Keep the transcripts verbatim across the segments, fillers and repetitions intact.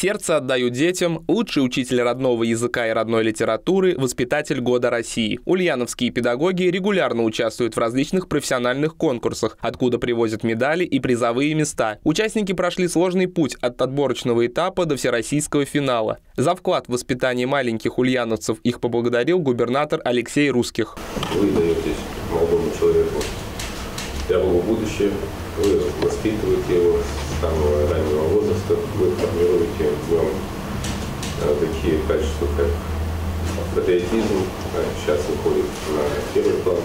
Сердце отдаю детям, лучший учитель родного языка и родной литературы, воспитатель года России. Ульяновские педагоги регулярно участвуют в различных профессиональных конкурсах, откуда привозят медали и призовые места. Участники прошли сложный путь от отборочного этапа до всероссийского финала. За вклад в воспитание маленьких ульяновцев их поблагодарил губернатор Алексей Русских. Вы даетесь молодому человеку дорогу в будущее, вы воспитываете его с самого раннего возраста, вы формируете в нем такие качества, как патриотизм, сейчас выходит на первый план.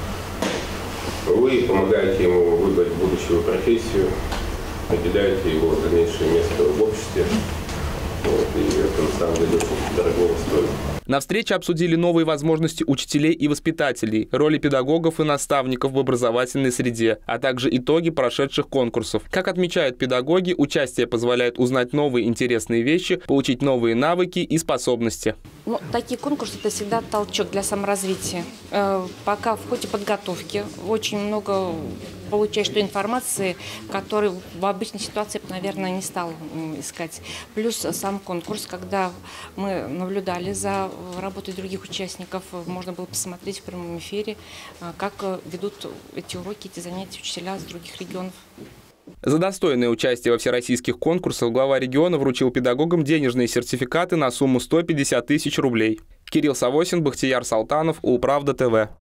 Вы помогаете ему выбрать будущую профессию, определяете его дальнейшее место в обществе. Вот, и это на самом деле очень дорого стоит. На встрече обсудили новые возможности учителей и воспитателей, роли педагогов и наставников в образовательной среде, а также итоги прошедших конкурсов. Как отмечают педагоги, участие позволяет узнать новые интересные вещи, получить новые навыки и способности. Ну, такие конкурсы – это всегда толчок для саморазвития. Э, пока в ходе подготовки очень много получаешь той информации, которую в обычной ситуации, наверное, не стал искать. Плюс сам конкурс, когда мы наблюдали за работой других участников, можно было посмотреть в прямом эфире, как ведут эти уроки, эти занятия учителя из других регионов. За достойное участие во всероссийских конкурсах глава региона вручил педагогам денежные сертификаты на сумму сто пятьдесят тысяч рублей. Кирилл Савосин, Бахтияр Салтанов, Улправда ТВ.